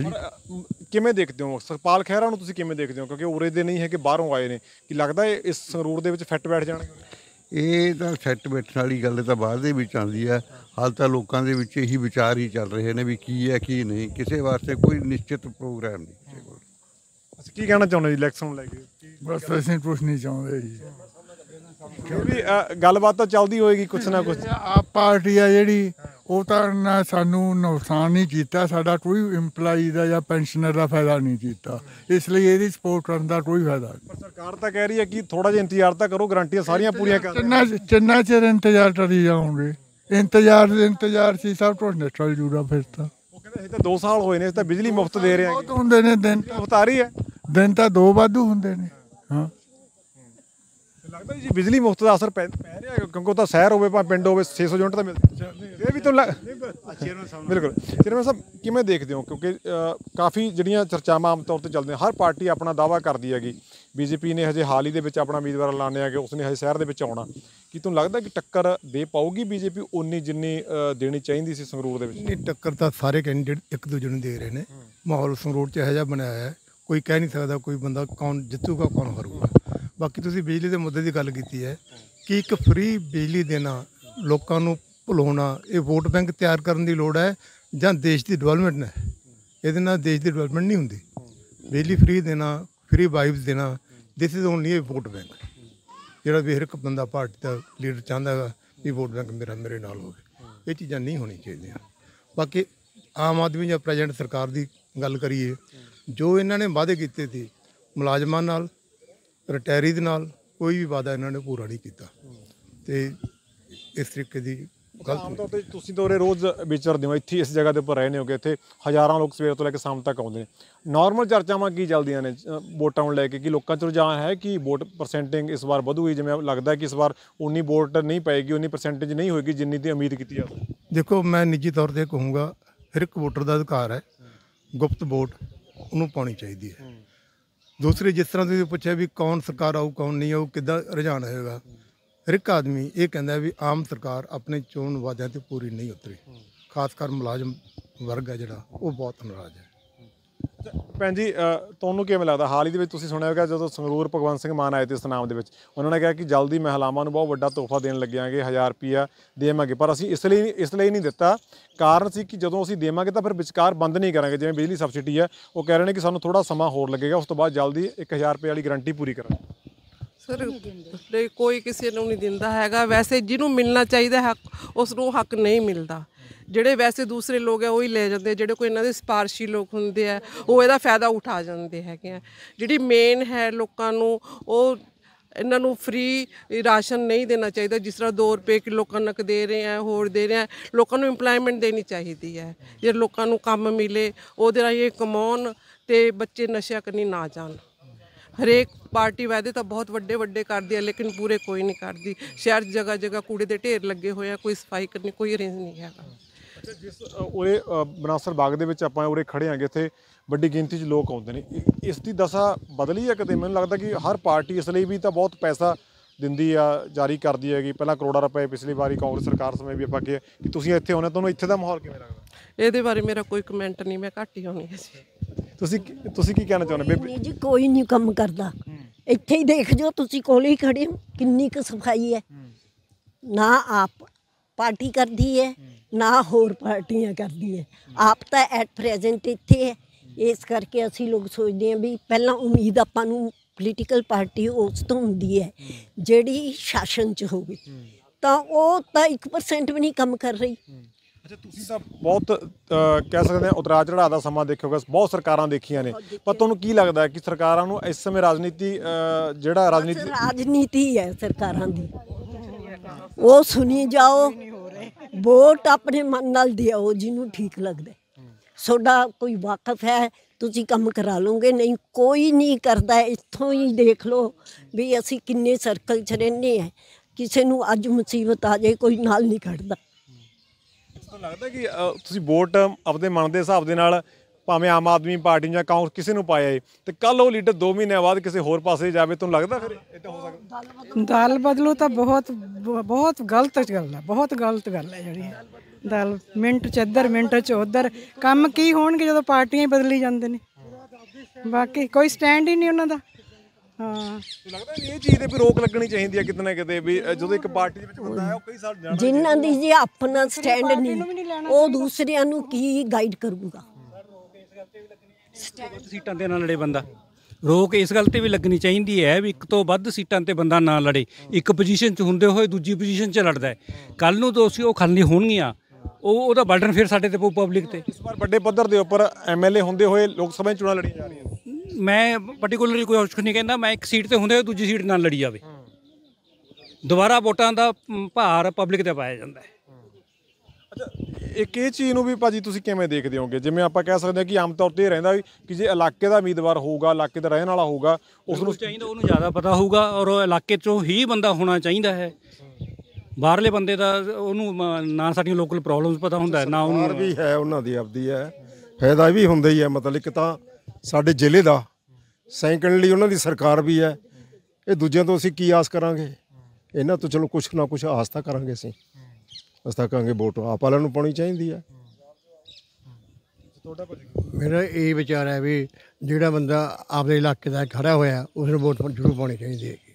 ਕਿਵੇਂ ਦੇਖਦੇ ਹੋ ਸੁਖਪਾਲ ਖਹਿਰਾ ਨੂੰ, ਤੁਸੀਂ ਕਿਵੇਂ ਦੇਖਦੇ ਹੋ? ਕਿਉਂਕਿ ਉਰੇ ਦੇ ਨਹੀਂ ਹੈ ਕਿ ਬਾਹਰੋਂ ਆਏ ਨੇ, ਕਿ ਲੱਗਦਾ ਇਸ ਸੰਗਰੂਰ ਦੇ ਵਿੱਚ ਫਿੱਟ ਬੈਠ ਜਾਣਗੇ? ਇਹ ਤਾਂ ਸੈੱਟ ਬੈਠਣ ਵਾਲੀ ਗੱਲ ਤਾਂ ਬਾਅਦ ਦੇ ਵਿੱਚ ਆਉਂਦੀ ਹੈ। ਹਾਲ ਤਾਂ ਲੋਕਾਂ ਦੇ ਵਿੱਚ ਇਹੀ ਵਿਚਾਰ ਹੀ ਚੱਲ ਰਹੇ ਨੇ ਵੀ ਕੀ ਹੈ ਕੀ ਨਹੀਂ, ਕਿਸੇ ਵਾਸਤੇ ਕੋਈ ਨਿਸ਼ਚਿਤ ਪ੍ਰੋਗਰਾਮ ਨਹੀਂ ਕਿਸੇ ਕੋਲ। ਅੱਛਾ, ਕੀ ਕਹਿਣਾ ਚਾਹੁੰਦੇ ਜੀ ਇਲੈਕਸ਼ਨ ਨੂੰ ਲੈ ਕੇ? ਬਸ ਅਸੀਂ ਕੁਛ ਨਹੀਂ ਚਾਹੁੰਦੇ ਜੀ, ਕਿਉਂਕਿ ਗੱਲਬਾਤ ਤਾਂ ਚੱਲਦੀ ਹੋਏਗੀ ਕੁਛ ਨਾ ਕੁਛ। ਆਪ ਪਾਰਟੀ ਆ ਜਿਹੜੀ ਉਹ ਤਾਂ ਨਾ ਸਾਨੂੰ ਨੁਕਸਾਨ ਨਹੀਂ ਕੀਤਾ, ਸਾਡਾ ਕੋਈ ਇੰਪਲਾਈ ਦਾ ਜਾਂ ਪੈਨਸ਼ਨਰ ਦਾ ਫਾਇਦਾ ਨਹੀਂ ਕੀਤਾ, ਇਸ ਲਈ ਇਹਦੀ ਸਪੋਰਟ ਕਰਨ ਦਾ ਕੋਈ ਫਾਇਦਾ ਨਹੀਂ। ਪਰ ਸਰਕਾਰ ਤਾਂ ਕਹਿ ਰਹੀ ਹੈ ਕਿ ਥੋੜਾ ਜਿਹਾ ਇੰਤਜ਼ਾਰ ਤਾਂ ਕਰੋ, ਗਰੰਟੀਆਂ ਸਾਰੀਆਂ ਪੂਰੀਆਂ ਕਰ। ਜਿੰਨਾ ਚਿਰ ਇੰਤਜ਼ਾਰ ਕਰੀ ਜਾਓਗੇ, ਇੰਤਜ਼ਾਰ ਸੀ ਸਭ ਕੁਛ ਨਿਕਲ ਜੂਗਾ ਫਿਰ ਤਾਂ। ਉਹ ਕਹਿੰਦੇ ਇਹ ਤਾਂ 2 ਸਾਲ ਹੋਏ ਨੇ, ਇਸ ਤਾਂ ਬਿਜਲੀ ਮੁਫਤ ਦੇ ਰਹੇ ਬਹੁਤ ਹੁੰਦੇ ਨੇ ਦਿਨ, ਮੁਫਤ ਆ ਰਹੀ ਹੈ, ਦਿਨ ਤਾਂ 2 ਵਾਧੂ ਹੁੰਦੇ ਨੇ। ਹਾਂ, ਲੱਗਦਾ ਜੀ ਬਿਜਲੀ ਮੁਫਤ ਦਾ ਅਸਰ ਪੈ ਰਿਹਾ, ਕਿਉਂਕਿ ਉਹ ਤਾਂ ਸ਼ਹਿਰ ਹੋਵੇ ਭਾਵੇਂ ਪਿੰਡ ਹੋਵੇ 600 ਯੂਨਿਟ ਤਾਂ ਮਿਲਦੀ। ਇਹ ਵੀ ਤਾਂ ਬਿਲਕੁਲ। ਚੇਅਰਮੈਨ ਸਾਹਿਬ ਕਿਵੇਂ ਦੇਖਦੇ ਹੋ? ਕਿਉਂਕਿ ਕਾਫੀ ਜਿਹੜੀਆਂ ਚਰਚਾਵਾਂ ਆਮ ਤੌਰ 'ਤੇ ਚੱਲਦੀਆਂ, ਹਰ ਪਾਰਟੀ ਆਪਣਾ ਦਾਅਵਾ ਕਰਦੀ ਹੈਗੀ। ਬੀਜੇਪੀ ਨੇ ਹਜੇ ਹਾਲ ਹੀ ਦੇ ਵਿੱਚ ਆਪਣਾ ਉਮੀਦਵਾਰ ਐਲਾਨਿਆ ਹੈਗਾ, ਉਸਨੇ ਹਜੇ ਸ਼ਹਿਰ ਦੇ ਵਿੱਚ ਆਉਣਾ। ਕੀ ਤੁਹਾਨੂੰ ਲੱਗਦਾ ਕਿ ਟੱਕਰ ਦੇ ਪਾਊਗੀ ਬੀਜੇਪੀ ਉਨੀ ਜਿੰਨੀ ਦੇਣੀ ਚਾਹੀਦੀ ਸੀ ਸੰਗਰੂਰ ਦੇ ਵਿੱਚ? ਨਹੀਂ, ਟੱਕਰ ਤਾਂ ਸਾਰੇ ਕੈਂਡੀਡੇਟ ਇੱਕ ਦੂਜੇ ਨੂੰ ਦੇ ਰਹੇ ਨੇ। ਮਾਹੌਲ ਸੰਗਰੂਰ 'ਚ ਇਹੋ ਜਿਹਾ ਬਣਿਆ ਹੋਇਆ, ਕੋਈ ਕਹਿ ਨਹੀਂ ਸਕਦਾ ਕੋਈ ਬੰਦਾ ਕੌਣ ਜਿੱਤੂਗਾ ਕੌਣ ਹਾਰੂਗਾ। ਬਾਕੀ ਤੁਸੀਂ ਬਿਜਲੀ ਦੇ ਮੁੱਦੇ ਦੀ ਗੱਲ ਕੀਤੀ ਹੈ ਕਿ ਇੱਕ ਫ੍ਰੀ ਬਿਜਲੀ ਦੇਣਾ, ਲੋਕਾਂ ਨੂੰ ਭੁਲਾਉਣਾ, ਇਹ ਵੋਟ ਬੈਂਕ ਤਿਆਰ ਕਰਨ ਦੀ ਲੋੜ ਹੈ ਜਾਂ ਦੇਸ਼ ਦੀ ਡਿਵੈਲਪਮੈਂਟ ਹੈ? ਇਹਦੇ ਨਾਲ ਦੇਸ਼ ਦੀ ਡਿਵੈਲਪਮੈਂਟ ਨਹੀਂ ਹੁੰਦੀ। ਬਿਜਲੀ ਫ੍ਰੀ ਦੇਣਾ, ਫ੍ਰੀ ਵਾਈਬਸ ਦੇਣਾ, this is only a vote bank. ਜਿਹੜਾ ਵੀ ਹਰ ਇੱਕ ਬੰਦਾ ਪਾਰਟੀ ਦਾ ਲੀਡਰ ਚਾਹੁੰਦਾ ਹੈਗਾ ਵੀ ਵੋਟ ਬੈਂਕ ਮੇਰੇ ਨਾਲ ਹੋਵੇ, ਇਹ ਚੀਜ਼ਾਂ ਨਹੀਂ ਹੋਣੀ ਚਾਹੀਦੀਆਂ। ਬਾਕੀ ਆਮ ਆਦਮੀ ਜਾਂ ਪ੍ਰੈਜ਼ੀਡੈਂਟ ਸਰਕਾਰ ਦੀ ਗੱਲ ਕਰੀਏ, ਜੋ ਇਹਨਾਂ ਨੇ ਵਾਅਦੇ ਕੀਤੇ ਸੀ ਮੁਲਾਜ਼ਮਾਂ ਨਾਲ, ਰਿਟਾਇਰੀ ਦੇ ਨਾਲ, ਕੋਈ ਵੀ ਵਾਅਦਾ ਇਹਨਾਂ ਨੇ ਪੂਰਾ ਨਹੀਂ ਕੀਤਾ, ਤੇ ਇਸ ਤਰੀਕੇ ਦੀ ਆਮ ਤੌਰ 'ਤੇ ਤੁਸੀਂ ਤਾਂ ਉਰੇ ਰੋਜ਼ ਵਿਚਰਦੇ ਹੋ, ਇੱਥੇ ਇਸ ਜਗ੍ਹਾ ਦੇ ਉੱਪਰ ਰਹੇ ਨੇ ਹੋਗੇ, ਇੱਥੇ ਹਜ਼ਾਰਾਂ ਲੋਕ ਸਵੇਰ ਤੋਂ ਲੈ ਕੇ ਸ਼ਾਮ ਤੱਕ ਆਉਂਦੇ ਨੇ। ਨਾਰਮਲ ਚਰਚਾਵਾਂ ਕੀ ਚੱਲਦੀਆਂ ਨੇ ਵੋਟਾਂ ਨੂੰ ਲੈ ਕੇ? ਕਿ ਲੋਕਾਂ 'ਚ ਰੁਝਾਨ ਹੈ ਕਿ ਵੋਟ ਪਰਸੈਂਟਿੰਗ ਇਸ ਵਾਰ ਵਧੂਗੀ? ਜਿਵੇਂ ਲੱਗਦਾ ਕਿ ਇਸ ਵਾਰ ਉਨੀ ਵੋਟ ਨਹੀਂ ਪਏਗੀ, ਉਨੀ ਪਰਸੈਂਟੇਜ ਨਹੀਂ ਹੋਏਗੀ ਜਿੰਨੀ ਦੀ ਉਮੀਦ ਕੀਤੀ ਜਾ ਸਕਦੀ। ਦੇਖੋ, ਮੈਂ ਨਿੱਜੀ ਤੌਰ 'ਤੇ ਕਹੂੰਗਾ ਹਰ ਇੱਕ ਵੋਟਰ ਦਾ ਅਧਿਕਾਰ ਹੈ, ਗੁਪਤ ਵੋਟ ਉਹਨੂੰ ਪਾਉਣੀ ਚਾਹੀਦੀ ਹੈ। ਦੂਸਰੀ, ਜਿਸ ਤਰ੍ਹਾਂ ਤੁਸੀਂ ਪੁੱਛਿਆ ਵੀ ਕੌਣ ਸਰਕਾਰ ਆਊ ਕੌਣ ਨਹੀਂ ਆਊ, ਕਿੱਦਾਂ ਰੁਝਾਨ ਹੋਏਗਾ, ਹਰ ਇੱਕ ਆਦਮੀ ਇਹ ਕਹਿੰਦਾ ਵੀ ਆਮ ਸਰਕਾਰ ਆਪਣੇ ਚੋਣ ਵਾਅਦਿਆਂ 'ਤੇ ਪੂਰੀ ਨਹੀਂ ਉਤਰੀ। ਖਾਸ ਕਰ ਮੁਲਾਜ਼ਮ ਵਰਗ ਹੈ ਜਿਹੜਾ, ਉਹ ਬਹੁਤ ਨਾਰਾਜ਼ ਹੈ। ਭੈਣ ਜੀ, ਤੁਹਾਨੂੰ ਕਿਵੇਂ ਲੱਗਦਾ? ਹਾਲ ਹੀ ਦੇ ਵਿੱਚ ਤੁਸੀਂ ਸੁਣਿਆ ਹੋਵੇਗਾ ਜਦੋਂ ਸੰਗਰੂਰ ਭਗਵੰਤ ਸਿੰਘ ਮਾਨ ਆਏ ਤੇ ਸਨਾਮ ਦੇ ਵਿੱਚ, ਉਹਨਾਂ ਨੇ ਕਿਹਾ ਕਿ ਜਲਦੀ ਮਹਿਲਾਵਾਂ ਨੂੰ ਬਹੁਤ ਵੱਡਾ ਤੋਹਫਾ ਦੇਣ ਲੱਗਿਆਂਗੇ, 1000 ਰੁਪਈਆ ਦੇਵਾਂਗੇ, ਪਰ ਅਸੀਂ ਇਸ ਲਈ ਨਹੀਂ ਦਿੱਤਾ। ਕਾਰਨ ਸੀ ਕਿ ਜਦੋਂ ਅਸੀਂ ਦੇਵਾਂਗੇ ਤਾਂ ਫਿਰ ਵਿਚਕਾਰ ਬੰਦ ਨਹੀਂ ਕਰਾਂਗੇ। ਜਿਵੇਂ ਬਿਜਲੀ ਸਬਸਿਡੀ ਹੈ, ਉਹ ਕਹਿ ਰਹੇ ਨੇ ਕਿ ਸਾਨੂੰ ਥੋੜਾ ਸਮਾਂ ਹੋਰ ਲੱਗੇਗਾ, ਉਸ ਤੋਂ ਬਾਅਦ ਜਲਦੀ 1000 ਰੁਪਏ ਵਾਲੀ ਗਰੰਟੀ ਪੂਰੀ ਕਰਾਂਗੇ। ਸਰ, ਕੋਈ ਕਿਸੇ ਨੂੰ ਨਹੀਂ ਦਿੰਦਾ ਹੈਗਾ। ਵੈਸੇ ਜਿਹਨੂੰ ਮਿਲਣਾ ਚਾਹੀਦਾ ਹੱਕ, ਉਸ ਨੂੰ ਹੱਕ ਨਹੀਂ ਮਿਲਦਾ। ਜਿਹੜੇ ਵੈਸੇ ਦੂਸਰੇ ਲੋਕ ਹੈ ਉਹ ਹੀ ਲੈ ਜਾਂਦੇ, ਜਿਹੜੇ ਕੋਈ ਇਹਨਾਂ ਦੇ ਸਿਫਾਰਸ਼ੀ ਲੋਕ ਹੁੰਦੇ ਆ ਉਹ ਇਹਦਾ ਫਾਇਦਾ ਉਠਾ ਜਾਂਦੇ ਹੈਗੇ ਆ। ਜਿਹੜੀ ਮੇਨ ਹੈ ਲੋਕਾਂ ਨੂੰ, ਉਹ ਇਹਨਾਂ ਨੂੰ ਫ੍ਰੀ ਰਾਸ਼ਨ ਨਹੀਂ ਦੇਣਾ ਚਾਹੀਦਾ। ਜਿਸ ਤਰ੍ਹਾਂ 2 ਰੁਪਏ ਕਿਲੋ ਕਣਕ ਦੇ ਰਹੇ ਆ, ਹੋਰ ਦੇ ਰਹੇ ਆ। ਲੋਕਾਂ ਨੂੰ ਇੰਪਲਾਇਮੈਂਟ ਦੇਣੀ ਚਾਹੀਦੀ ਹੈ, ਜੇ ਲੋਕਾਂ ਨੂੰ ਕੰਮ ਮਿਲੇ, ਉਹਦੇ ਰਾਹੀਂ ਇਹ ਕਮਾਉਣ ਅਤੇ ਬੱਚੇ ਨਸ਼ਿਆਂ ਕਰਨੀ ਨਾ ਜਾਣ। ਹਰੇਕ ਪਾਰਟੀ ਵਾਅਦੇ ਤਾਂ ਬਹੁਤ ਵੱਡੇ ਕਰਦੀ ਹੈ, ਲੇਕਿਨ ਪੂਰੇ ਕੋਈ ਨਹੀਂ ਕਰਦੀ। ਸ਼ਹਿਰ ਜਗ੍ਹਾ ਕੂੜੇ ਦੇ ਢੇਰ ਲੱਗੇ ਹੋਏ ਆ, ਕੋਈ ਸਫਾਈ ਕਰਨੀ ਕੋਈ ਅਰੇਂਜ ਨਹੀਂ ਹੈਗਾ। ਜਿਸ ਉਰੇ ਬਨਾਸਰ ਬਾਗ ਦੇ ਵਿੱਚ ਆਪਾਂ ਉਰੇ ਖੜੇ ਹਾਂਗੇ, ਇੱਥੇ ਵੱਡੀ ਗਿਣਤੀ 'ਚ ਲੋਕ ਆਉਂਦੇ ਨੇ। ਇਸ ਦੀ ਦਸ਼ਾ ਬਦਲੀ ਹੈ ਕਦੇ? ਮੈਨੂੰ ਲੱਗਦਾ ਕਿ ਹਰ ਪਾਰਟੀ ਇਸ ਲਈ ਵੀ ਤਾਂ ਬਹੁਤ ਪੈਸਾ ਦਿੰਦੀ ਆ, ਜਾਰੀ ਕਰਦੀ ਹੈਗੀ। ਪਹਿਲਾਂ ਕਰੋੜਾਂ ਰੁਪਏ ਪਿਛਲੀ ਵਾਰੀ ਕਾਂਗਰਸ ਸਰਕਾਰ ਸਮੇਂ ਵੀ ਆਪਾਂ ਕਿ ਤੁਸੀਂ ਇੱਥੇ ਆਉਣੇ, ਤੁਹਾਨੂੰ ਇੱਥੇ ਦਾ ਮਾਹੌਲ ਕਿਵੇਂ ਲੱਗਦਾ? ਇਹਦੇ ਬਾਰੇ ਮੇਰਾ ਕੋਈ ਕਮੈਂਟ ਨਹੀਂ, ਮੈਂ ਘੱਟ ਹੀ ਆਉਣੀ ਹੈ ਜੀ। ਤੁਸੀਂ ਕੀ ਕਹਿਣਾ ਚਾਹੁੰਦੇ ਬੇਬੇ? ਨਹੀਂ ਜੀ, ਕੋਈ ਨਹੀਂ ਕੰਮ ਕਰਦਾ। ਇੱਥੇ ਹੀ ਦੇਖ ਜੋ, ਤੁਸੀਂ ਕੋਲੇ ਹੀ ਖੜੇ ਹੋ, ਕਿੰਨੀ ਕੁ ਸਫਾਈ ਹੈ। ਨਾ ਆਪ ਪਾਰਟੀ ਕਰਦੀ ਹੈ, ਨਾ ਹੋਰ ਪਾਰਟੀਆਂ ਕਰਦੀਆਂ। ਆਪ ਤਾਂ ਐਟ ਪ੍ਰੈਜ਼ੈਂਟ ਇੱਥੇ ਹੈ। ਇਸ ਕਰਕੇ ਅਸੀਂ ਲੋਕ ਸੋਚਦੇ ਹਾਂ ਵੀ ਪਹਿਲਾਂ ਉਮੀਦ ਆਪਾਂ ਨੂੰ ਪੋਲੀਟੀਕਲ ਪਾਰਟੀ ਉਸ ਤੋਂ ਹੁੰਦੀ ਹੈ ਜਿਹੜੀ ਸ਼ਾਸਨ 'ਚ ਹੋਵੇ, ਤਾਂ ਉਹ ਤਾਂ 1% ਵੀ ਨਹੀਂ ਕੰਮ ਕਰ ਰਹੀ। ਅੱਛਾ, ਤੁਸੀਂ ਤਾਂ ਬਹੁਤ ਕਹਿ ਸਕਦੇ ਹਾਂ ਉਤਰਾਅ ਚੜ੍ਹਾਅ ਦਾ ਸਮਾਂ ਦੇਖੋਗੇ, ਬਹੁਤ ਸਰਕਾਰਾਂ ਦੇਖੀਆਂ ਨੇ, ਪਰ ਤੁਹਾਨੂੰ ਕੀ ਲੱਗਦਾ ਕਿ ਸਰਕਾਰਾਂ ਨੂੰ ਇਸ ਸਮੇਂ ਰਾਜਨੀਤੀ ਰਾਜਨੀਤੀ ਹੈ ਸਰਕਾਰਾਂ ਦੀ, ਉਹ ਸੁਣੀ ਜਾਓ, ਵੋਟ ਆਪਣੇ ਮਨ ਨਾਲ ਦਿਓ ਜਿਹਨੂੰ ਠੀਕ ਲੱਗਦਾ। ਤੁਹਾਡਾ ਕੋਈ ਵਾਕਫ ਹੈ, ਤੁਸੀਂ ਕੰਮ ਕਰਾ ਲਓਗੇ, ਨਹੀਂ ਕੋਈ ਨਹੀਂ ਕਰਦਾ। ਇੱਥੋਂ ਹੀ ਦੇਖ ਲਓ ਵੀ ਅਸੀਂ ਕਿੰਨੇ ਸਰਕਲ 'ਚ ਰਹਿੰਦੇ ਹਾਂ, ਕਿਸੇ ਨੂੰ ਅੱਜ ਮੁਸੀਬਤ ਆ ਜਾਏ ਕੋਈ ਨਾਲ ਨਹੀਂ ਖੜਦਾ। ਤੁਹਾਨੂੰ ਲੱਗਦਾ ਕਿ ਤੁਸੀਂ ਵੋਟ ਆਪਦੇ ਮਨ ਦੇ ਹਿਸਾਬ ਦੇ ਨਾਲ ਭਾਵੇਂ ਆਮ ਆਦਮੀ ਪਾਰਟੀ ਜਾਂ ਕਾਂਗਰਸ ਕਿਸੇ ਨੂੰ ਪਾਇਆ ਏ, ਤੇ ਕੱਲ ਉਹ ਲੀਡਰ 2 ਮਹੀਨਿਆਂ ਬਾਅਦ ਕਿਸੇ ਹੋਰ ਪਾਸੇ ਜਾਵੇ, ਤੁਹਾਨੂੰ ਲੱਗਦਾ ਫਿਰ ਇੱਦਾਂ ਹੋ ਸਕਦਾ? ਦਲ ਬਦਲੋ ਤਾਂ ਬਹੁਤ ਗਲਤ ਗੱਲ ਹੈ, ਬਹੁਤ ਗਲਤ ਗੱਲ ਹੈ ਜਿਹੜੀ ਦਲ ਮਿੰਟ 'ਚ ਇੱਧਰ ਮਿੰਟ 'ਚ ਉੱਧਰ। ਕੰਮ ਕੀ ਹੋਣਗੇ ਜਦੋਂ ਪਾਰਟੀਆਂ ਹੀ ਬਦਲੀ ਜਾਂਦੇ ਨੇ, ਬਾਕੀ ਕੋਈ ਸਟੈਂਡ ਹੀ ਨਹੀਂ ਉਹਨਾਂ ਦਾ। ਹਾਂ, ਲੱਗਦਾ ਵੀ ਇਹ ਚੀਜ਼ ਤੇ ਵੀ ਰੋਕ ਲੱਗਣੀ ਚਾਹੀਦੀ ਹੈ ਕਿਤੇ ਨਾ ਕਿਤੇ, ਵੀ ਜਦੋਂ ਇੱਕ ਪਾਰਟੀ ਦੇ ਵਿੱਚ ਬੰਦਾ ਹੈ ਉਹ ਕਈ ਸਾਲ ਜਾਣਾ, ਜਿਨ੍ਹਾਂ ਦੀ ਜੇ ਆਪਣਾ ਸਟੈਂਡ ਨਹੀਂ, ਉਹ ਦੂਸਰਿਆਂ ਨੂੰ ਕੀ ਗਾਈਡ ਕਰੂਗਾ? ਸੀਟਾਂ ਤੇ ਨਾ ਲੜੇ ਬੰਦਾ, ਰੋਕ ਇਸ ਗੱਲ ਤੇ ਵੀ ਲੱਗਣੀ ਚਾਹੀਦੀ ਹੈ ਵੀ ਇੱਕ ਤੋਂ ਵੱਧ ਸੀਟਾਂ ਤੇ ਬੰਦਾ ਨਾ ਲੜੇ। ਇੱਕ ਪੋਜੀਸ਼ਨ 'ਚ ਹੁੰਦੇ ਹੋਏ ਦੂਜੀ ਪੋਜੀਸ਼ਨ 'ਚ ਲੜਦਾ ਹੈ, ਕੱਲ ਨੂੰ ਦੋਸ਼ੀ ਉਹ ਖਾਲੀ ਹੋਣਗੀਆਂ, ਉਹਦਾ ਬਰਡਨ ਫਿਰ ਸਾਡੇ ਤੇ ਪਊ ਪਬਲਿਕ ਤੇ। ਇਸ ਵਾਰ ਵੱਡੇ ਪੱਧਰ ਦੇ ਉੱਪਰ ਐਮਐਲਏ ਹੁੰਦੇ ਹੋਏ ਲੋਕ ਸਭਾ ਚੋਣਾਂ ਲੜੀਆਂ ਜਾ ਰਹੀਆਂ। ਮੈਂ ਪਾਰਟਿਕੂਲਰਲੀ ਕੋਈ ਔਸ਼ਕ ਨਹੀਂ ਕਹਿੰਦਾ, ਮੈਂ ਇੱਕ ਸੀਟ ਤੇ ਹੁੰਦੇ ਹੋਏ ਦੂਜੀ ਸੀਟ ਨਾਲ ਲੜੀ ਜਾਵੇ। ਦੁਬਾਰਾ ਵੋਟਾਂ ਦਾ ਭਾਰ ਪਬਲਿਕ ਤੇ ਪਾਇਆ ਜਾਂਦਾ ਹੈ। ਅੱਛਾ, ਇੱਕ ਇਹ ਚੀਜ਼ ਨੂੰ ਵੀ ਭਾਜੀ ਤੁਸੀਂ ਕਿਵੇਂ ਦੇਖਦੇ ਹੋਗੇ? ਜਿਵੇਂ ਆਪਾਂ ਕਹਿ ਸਕਦੇ ਹਾਂ ਕਿ ਆਮ ਤੌਰ ਤੇ ਇਹ ਰਹਿੰਦਾ ਵੀ ਕਿ ਜੇ ਇਲਾਕੇ ਦਾ ਉਮੀਦਵਾਰ ਹੋਊਗਾ, ਇਲਾਕੇ ਦਾ ਰਹਿਣ ਵਾਲਾ ਹੋਊਗਾ, ਉਸ ਨੂੰ ਚਾਹੀਦਾ ਉਹਨੂੰ ਜ਼ਿਆਦਾ ਪਤਾ ਹੋਊਗਾ ਔਰ ਉਹ ਇਲਾਕੇ 'ਚੋਂ ਹੀ ਬੰਦਾ ਹੋਣਾ ਚਾਹੀਦਾ ਹੈ। ਬਾਹਰਲੇ ਬੰਦੇ ਦਾ ਉਹਨੂੰ ਨਾ ਸਾਡੀਆਂ ਲੋਕਲ ਪ੍ਰੋਬਲਮਸ ਪਤਾ ਹੁੰਦਾ ਨਾ ਉਹਨੂੰ ਵੀ ਹੈ, ਉਹਨਾਂ ਦੀ ਆਪਦੀ ਹੈ, ਫਾਇਦਾ ਵੀ ਹੁੰਦਾ ਹੀ ਹੈ। ਮਤਲਬ ਇੱਕ ਤਾਂ ਸਾਡੇ ਜ਼ਿਲ੍ਹੇ ਦਾ, ਸੈਕੰਡਲੀ ਉਹਨਾਂ ਦੀ ਸਰਕਾਰ ਵੀ ਹੈ। ਇਹ ਦੂਜਿਆਂ ਤੋਂ ਅਸੀਂ ਕੀ ਆਸ ਕਰਾਂਗੇ? ਇਹਨਾਂ ਤੋਂ ਚਲੋ ਕੁਛ ਨਾ ਕੁਛ ਆਸ ਤਾਂ ਕਰਾਂਗੇ ਅਸੀਂ ਤਾਂ ਕਹਾਂਗੇ ਵੋਟ ਆਪ ਵਾਲਿਆਂ ਨੂੰ ਪਾਉਣੀ ਚਾਹੀਦੀ ਹੈ। ਮੇਰਾ ਇਹ ਵਿਚਾਰ ਹੈ ਵੀ ਜਿਹੜਾ ਬੰਦਾ ਆਪਦੇ ਇਲਾਕੇ ਦਾ ਖੜਾ ਹੋਇਆ ਉਸ ਨੂੰ ਵੋਟ ਜ਼ਰੂਰ ਪਾਉਣੀ ਚਾਹੀਦੀ ਹੈ,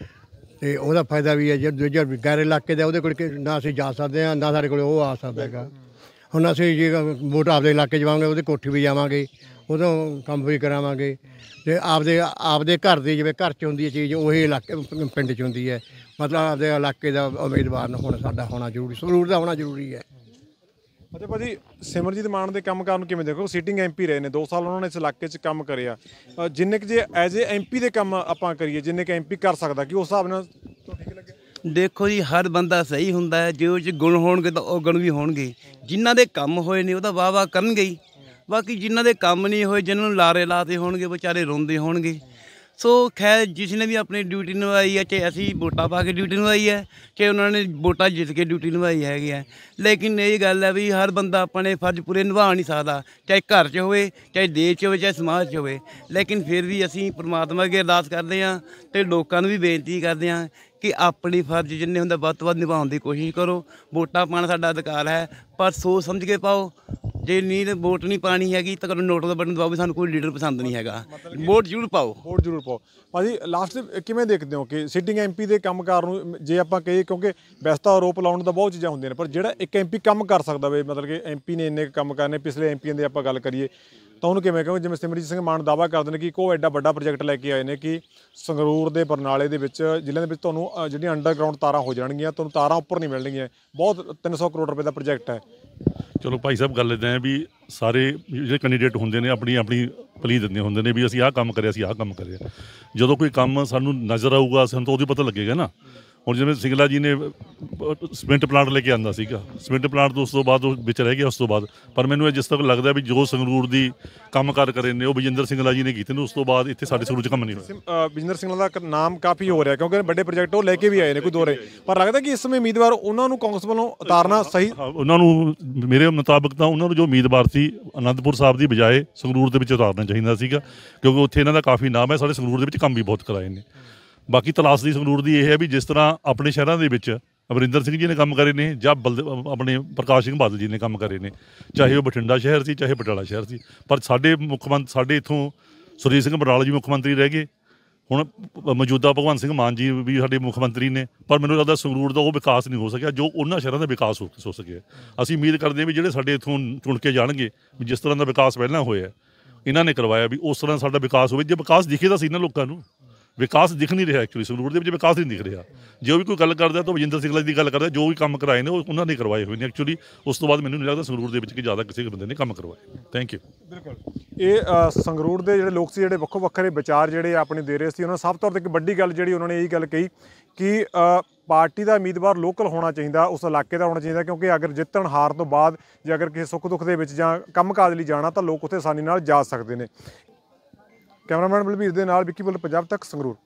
ਅਤੇ ਉਹਦਾ ਫਾਇਦਾ ਵੀ ਹੈ। ਜਿਹੜਾ ਗੈਰ ਇਲਾਕੇ ਦਾ ਉਹਦੇ ਕੋਲ ਨਾ ਅਸੀਂ ਜਾ ਸਕਦੇ ਹਾਂ, ਨਾ ਸਾਡੇ ਕੋਲ ਉਹ ਆ ਸਕਦਾ ਹੈਗਾ। ਹੁਣ ਅਸੀਂ ਜੇ ਵੋਟ ਆਪਦੇ ਇਲਾਕੇ 'ਚ ਜਾਵਾਂਗੇ, ਉਹਦੇ ਕੋਠੀ ਵੀ ਜਾਵਾਂਗੇ, ਉਦੋਂ ਕੰਮ ਵੀ ਕਰਾਵਾਂਗੇ, ਅਤੇ ਆਪਦੇ ਘਰ ਦੀ ਜਿਵੇਂ ਘਰ 'ਚ ਹੁੰਦੀ ਹੈ ਚੀਜ਼, ਉਹੀ ਇਲਾਕੇ ਪਿੰਡ 'ਚ ਹੁੰਦੀ ਹੈ। ਮਤਲਬ ਆਪਦੇ ਇਲਾਕੇ ਦਾ ਉਮੀਦਵਾਰ ਹੁਣ ਸਾਡਾ ਹੋਣਾ ਜ਼ਰੂਰੀ, ਸੰਗਰੂਰ ਦਾ ਹੋਣਾ ਜ਼ਰੂਰੀ ਹੈ। ਅੱਛਾ ਭਾਜੀ, ਸਿਮਰਜੀਤ ਮਾਨ ਦੇ ਕੰਮ ਕਰਨ ਨੂੰ ਕਿਵੇਂ ਦੇਖੋ? ਸੀਟਿੰਗ ਐਮਪੀ ਰਹੇ ਨੇ, 2 ਸਾਲ ਉਹਨਾਂ ਨੇ ਇਸ ਇਲਾਕੇ 'ਚ ਕੰਮ ਕਰਿਆ। ਜਿੰਨੇ ਕੁ ਜੇ ਐਜ਼ ਏ ਐਮਪੀ ਦੇ ਕੰਮ ਆਪਾਂ ਕਰੀਏ, ਜਿੰਨੇ ਕੁ ਐਮਪੀ ਕਰ ਸਕਦਾ, ਕਿ ਉਸ ਹਿਸਾਬ ਨਾਲ ਤੁਹਾਨੂੰ ਠੀਕ ਲੱਗਿਆ? ਦੇਖੋ ਜੀ, ਹਰ ਬੰਦਾ ਸਹੀ ਹੁੰਦਾ ਹੈ, ਜੇ ਉਹ 'ਚ ਗੁਣ ਹੋਣਗੇ ਤਾਂ ਉਹ ਗੁਣ ਵੀ ਹੋਣਗੇ। ਜਿਨ੍ਹਾਂ ਦੇ ਕੰਮ ਹੋਏ ਨੇ ਉਹ ਤਾਂ ਵਾਹ ਵਾਹ ਕਰਨਗੇ ਹੀ, ਬਾਕੀ ਜਿਨ੍ਹਾਂ ਦੇ ਕੰਮ ਨਹੀਂ ਹੋਏ, ਜਿਹਨਾਂ ਨੂੰ ਲਾਰੇ ਲਾਤੇ ਹੋਣਗੇ, ਵਿਚਾਰੇ ਰੋਂਦੇ ਹੋਣਗੇ। ਸੋ ਖੈਰ, ਜਿਸ ਨੇ ਵੀ ਆਪਣੀ ਡਿਊਟੀ ਨਿਭਾਈ ਹੈ, ਚਾਹੇ ਅਸੀਂ ਵੋਟਾਂ ਪਾ ਕੇ ਡਿਊਟੀ ਨਿਭਾਈ ਹੈ, ਚਾਹੇ ਉਹਨਾਂ ਨੇ ਵੋਟਾਂ ਜਿੱਤ ਕੇ ਡਿਊਟੀ ਨਿਭਾਈ ਹੈਗੀ ਹੈ। ਲੇਕਿਨ ਇਹ ਗੱਲ ਹੈ ਵੀ ਹਰ ਬੰਦਾ ਆਪਣੇ ਫਰਜ਼ ਪੂਰੇ ਨਿਭਾ ਨਹੀਂ ਸਕਦਾ, ਚਾਹੇ ਘਰ 'ਚ ਹੋਵੇ, ਚਾਹੇ ਦੇਸ਼ 'ਚ ਹੋਵੇ, ਚਾਹੇ ਸਮਾਜ 'ਚ ਹੋਵੇ। ਲੇਕਿਨ ਫਿਰ ਵੀ ਅਸੀਂ ਪਰਮਾਤਮਾ ਅੱਗੇ ਅਰਦਾਸ ਕਰਦੇ ਹਾਂ ਅਤੇ ਲੋਕਾਂ ਨੂੰ ਵੀ ਬੇਨਤੀ ਕਰਦੇ ਹਾਂ ਕਿ ਆਪਣੀ ਫਰਜ਼ ਜਿੰਨੇ ਹੁੰਦਾ ਵੱਧ ਤੋਂ ਵੱਧ ਨਿਭਾਉਣ ਦੀ ਕੋਸ਼ਿਸ਼ ਕਰੋ। ਵੋਟਾਂ ਪਾਉਣਾ ਸਾਡਾ ਅਧਿਕਾਰ ਹੈ, ਪਰ ਸੋਚ ਸਮਝ ਕੇ ਪਾਓ। ਜੇ ਨਹੀਂ ਵੋਟ ਨਹੀਂ ਪਾਣੀ ਹੈਗੀ ਤਾਂ ਤੁਹਾਨੂੰ ਨੋਟ ਦਾ ਬਟਨ ਦਬਾਓ ਵੀ ਸਾਨੂੰ ਕੋਈ ਲੀਡਰ ਪਸੰਦ ਨਹੀਂ ਹੈਗਾ, ਵੋਟ ਜ਼ਰੂਰ ਪਾਓ, ਵੋਟ ਜ਼ਰੂਰ ਪਾਓ। ਭਾਜੀ, ਲਾਸਟ ਕਿਵੇਂ ਦੇਖਦੇ ਹੋ ਕਿ ਸਿਟਿੰਗ ਐਮਪੀ ਦੇ ਕੰਮਕਾਰ ਨੂੰ ਜੇ ਆਪਾਂ ਕਹੀਏ, ਕਿਉਂਕਿ ਵੈਸੇ ਤਾਂ ਆਰੋਪ ਲਾਉਣ ਦਾ ਬਹੁਤ ਚੀਜ਼ਾਂ ਹੁੰਦੀਆਂ ਨੇ, ਪਰ ਜਿਹੜਾ ਇੱਕ ਐਮਪੀ ਕੰਮ ਕਰ ਸਕਦਾ ਵੇ, ਮਤਲਬ ਕਿ ਐਮਪੀ ਨੇ ਇੰਨੇ ਕੰਮ ਕਰਨੇ, ਪਿਛਲੇ ਐਮਪੀਆਂ ਦੀ ਆਪਾਂ ਗੱਲ ਕਰੀਏ ਤਾਂ ਉਹਨੂੰ ਕਿਵੇਂ ਕਹੋ? ਜਿਵੇਂ ਸਿਮਰਜੀਤ ਸਿੰਘ ਮਾਨ ਦਾਅਵਾ ਕਰਦੇ ਨੇ ਕਿ ਉਹ ਐਡਾ ਵੱਡਾ ਪ੍ਰੋਜੈਕਟ ਲੈ ਕੇ ਆਏ ਨੇ ਕਿ ਸੰਗਰੂਰ ਦੇ, ਬਰਨਾਲੇ ਦੇ ਵਿੱਚ, ਜ਼ਿਲ੍ਹਿਆਂ ਦੇ ਵਿੱਚ ਤੁਹਾਨੂੰ ਜਿਹੜੀਆਂ ਅੰਡਰਗਰਾਊਂਡ ਤਾਰਾਂ ਹੋ ਜਾਣਗੀਆਂ, ਤੁਹਾਨੂੰ ਤਾਰਾਂ ਉੱਪਰ ਨਹੀਂ ਮਿਲਣਗੀਆਂ। ਬਹੁਤ 300 ਕਰੋੜ ਰੁਪਏ ਦਾ ਪ੍ਰੋਜੈਕਟ ਹੈ। ਚਲੋ ਭਾਈ ਸਾਹਿਬ, ਗੱਲ ਇੱਦਾਂ ਹੈ ਵੀ ਸਾਰੇ ਜਿਹੜੇ ਕੈਂਡੀਡੇਟ ਹੁੰਦੇ ਨੇ ਆਪਣੀ ਪਲੀ ਦਿੰਦੇ ਹੁੰਦੇ ਨੇ ਵੀ ਅਸੀਂ ਆਹ ਕੰਮ ਕਰਿਆ, ਅਸੀਂ ਆਹ ਕੰਮ ਕਰਿਆ। ਜਦੋਂ ਕੋਈ ਕੰਮ ਸਾਨੂੰ ਨਜ਼ਰ ਆਊਗਾ, ਸਾਨੂੰ ਤਾਂ ਉਦੋਂ ਪਤਾ ਲੱਗੇਗਾ ਨਾ। ਹੁਣ ਜਿਵੇਂ ਸਿੰਗਲਾ ਜੀ ਨੇ ਸੀਮੈਂਟ ਪਲਾਂਟ ਲੈ ਕੇ ਆਉਂਦਾ ਸੀਗਾ, ਸੀਮੈਂਟ ਪਲਾਂਟ ਤੋਂ ਉਸ ਤੋਂ ਬਾਅਦ ਉਹ ਵਿੱਚ ਰਹਿ ਗਿਆ ਉਸ ਤੋਂ ਬਾਅਦ। ਪਰ ਮੈਨੂੰ ਇਹ ਜਿਸ ਤੱਕ ਲੱਗਦਾ ਵੀ ਜੋ ਸੰਗਰੂਰ ਦੀ ਕੰਮਕਾਰ ਕਰੇ ਨੇ ਉਹ ਬਜਿੰਦਰ ਸਿੰਗਲਾ ਜੀ ਨੇ ਕੀਤੇ ਨੇ, ਉਸ ਤੋਂ ਬਾਅਦ ਇੱਥੇ ਸਾਡੇ ਸੰਗਰੂਰ 'ਚ ਕੰਮ ਨਹੀਂ ਹੋਇਆ। ਬਜਿੰਦਰ ਸਿੰਗਲਾ ਦਾ ਨਾਮ ਕਾਫੀ ਹੋ ਰਿਹਾ ਕਿਉਂਕਿ ਵੱਡੇ ਪ੍ਰੋਜੈਕਟ ਉਹ ਲੈ ਕੇ ਵੀ ਆਏ ਨੇ, ਕੋਈ ਦੋ ਰਹੇ। ਪਰ ਲੱਗਦਾ ਕਿ ਇਸ ਸਮੇਂ ਉਮੀਦਵਾਰ ਉਹਨਾਂ ਨੂੰ ਕਾਂਗਰਸ ਵੱਲੋਂ ਉਤਾਰਨਾ ਸਹੀ? ਉਹਨਾਂ ਨੂੰ ਮੇਰੇ ਮੁਤਾਬਕ ਤਾਂ ਉਹਨਾਂ ਨੂੰ ਜੋ ਉਮੀਦਵਾਰ ਸੀ ਅਨੰਦਪੁਰ ਸਾਹਿਬ ਦੀ ਬਜਾਏ ਸੰਗਰੂਰ ਦੇ ਵਿੱਚ ਉਤਾਰਨਾ ਚਾਹੀਦਾ ਸੀਗਾ, ਕਿਉਂਕਿ ਉੱਥੇ ਇਹਨਾਂ ਦਾ ਕਾਫੀ ਨਾਮ ਹੈ, ਸਾਡੇ ਸੰਗਰੂਰ ਦੇ ਵਿੱਚ ਕੰਮ ਵੀ ਬਹੁਤ ਕਰਾਏ ਨੇ। ਬਾਕੀ ਤਲਾਸ਼ ਦੀ ਸੰਗਰੂਰ ਦੀ ਇਹ ਹੈ ਵੀ ਜਿਸ ਤਰ੍ਹਾਂ ਆਪਣੇ ਸ਼ਹਿਰਾਂ ਦੇ ਵਿੱਚ ਅਮਰਿੰਦਰ ਸਿੰਘ ਜੀ ਨੇ ਕੰਮ ਕਰੇ ਨੇ ਜਾਂ ਆਪਣੇ ਪ੍ਰਕਾਸ਼ ਸਿੰਘ ਬਾਦਲ ਜੀ ਨੇ ਕੰਮ ਕਰੇ ਨੇ, ਚਾਹੇ ਉਹ ਬਠਿੰਡਾ ਸ਼ਹਿਰ ਸੀ ਚਾਹੇ ਪਟਿਆਲਾ ਸ਼ਹਿਰ ਸੀ। ਪਰ ਸਾਡੇ ਇੱਥੋਂ ਸੁਰਜੀਤ ਸਿੰਘ ਬਰਾੜ ਜੀ ਮੁੱਖ ਮੰਤਰੀ ਰਹਿ ਗਏ, ਹੁਣ ਮੌਜੂਦਾ ਭਗਵੰਤ ਸਿੰਘ ਮਾਨ ਜੀ ਵੀ ਸਾਡੇ ਮੁੱਖ ਮੰਤਰੀ ਨੇ, ਪਰ ਮੈਨੂੰ ਲੱਗਦਾ ਸੰਗਰੂਰ ਦਾ ਉਹ ਵਿਕਾਸ ਨਹੀਂ ਹੋ ਸਕਿਆ ਜੋ ਉਹਨਾਂ ਸ਼ਹਿਰਾਂ ਦਾ ਵਿਕਾਸ ਹੋ ਸਕਿਆ। ਅਸੀਂ ਉਮੀਦ ਕਰਦੇ ਹਾਂ ਵੀ ਜਿਹੜੇ ਸਾਡੇ ਇੱਥੋਂ ਚੁਣ ਕੇ ਜਾਣਗੇ ਵੀ ਜਿਸ ਤਰ੍ਹਾਂ ਦਾ ਵਿਕਾਸ ਪਹਿਲਾਂ ਹੋਇਆ ਇਹਨਾਂ ਨੇ ਕਰਵਾਇਆ ਵੀ ਉਸ ਤਰ੍ਹਾਂ ਸਾਡਾ ਵਿਕਾਸ ਹੋਵੇ। ਜੇ ਵਿਕਾਸ ਦਿਖੇ ਤਾਂ ਸੀ ਨਾ ਲੋਕਾਂ ਨੂੰ, ਵਿਕਾਸ ਦਿਖ ਨਹੀਂ ਰਿਹਾ ਐਕਚੁਅਲੀ ਸੰਗਰੂਰ ਦੇ ਵਿੱਚ ਵਿਕਾਸ ਨਹੀਂ ਦਿਖ ਰਿਹਾ। ਜੇ ਉਹ ਵੀ ਕੋਈ ਗੱਲ ਕਰਦਾ ਤਾਂ ਵਜਿੰਦਰ ਸਿੰਘਲਾ ਦੀ ਗੱਲ ਕਰਦਾ, ਜੋ ਵੀ ਕੰਮ ਕਰਾਏ ਨੇ ਉਹ ਉਹਨਾਂ ਨੇ ਕਰਵਾਏ ਹੋਏ ਨੇ ਐਕਚੁਅਲੀ। ਉਸ ਤੋਂ ਬਾਅਦ ਮੈਨੂੰ ਨਹੀਂ ਲੱਗਦਾ ਸੰਗਰੂਰ ਦੇ ਵਿੱਚ ਕਿ ਜ਼ਿਆਦਾ ਕਿਸੇ ਬੰਦੇ ਨੇ ਕੰਮ ਕਰਵਾਏ। Thank you. ਬਿਲਕੁਲ ਇਹ ਸੰਗਰੂਰ ਦੇ ਜਿਹੜੇ ਲੋਕ ਸੀ ਜਿਹੜੇ ਵੱਖੋ ਵੱਖਰੇ ਵਿਚਾਰ ਜਿਹੜੇ ਆਪਣੇ ਦੇ ਰਹੇ ਸੀ, ਉਹਨਾਂ ਸਭ ਤੋਂ ਇੱਕ ਵੱਡੀ ਗੱਲ ਜਿਹੜੀ ਉਹਨਾਂ ਨੇ ਇਹ ਗੱਲ ਕਹੀ ਕਿ ਪਾਰਟੀ ਦਾ ਉਮੀਦਵਾਰ ਲੋਕਲ ਹੋਣਾ ਚਾਹੀਦਾ, ਉਸ ਇਲਾਕੇ ਦਾ ਹੋਣਾ ਚਾਹੀਦਾ, ਕਿਉਂਕਿ ਅਗਰ ਜਿੱਤਣ ਹਾਰ ਤੋਂ ਬਾਅਦ ਜੇ ਅਗਰ ਕਿਸੇ ਸੁੱਖ ਦੁੱਖ ਦੇ ਵਿੱਚ ਜਾਂ ਕੰਮ ਕਾਜ ਲਈ ਜਾਣਾ ਤਾਂ ਲੋਕ ਉੱਥੇ ਆਸਾਨੀ ਨਾਲ ਜਾ ਸਕਦੇ ਨੇ। ਕੈਮਰਾਮੈਨ ਬਲਬੀਰ ਦੇ ਨਾਲ ਵਿੱਕੀ ਬੁੱਲ, ਪੰਜਾਬ ਤੱਕ, ਸੰਗਰੂਰ।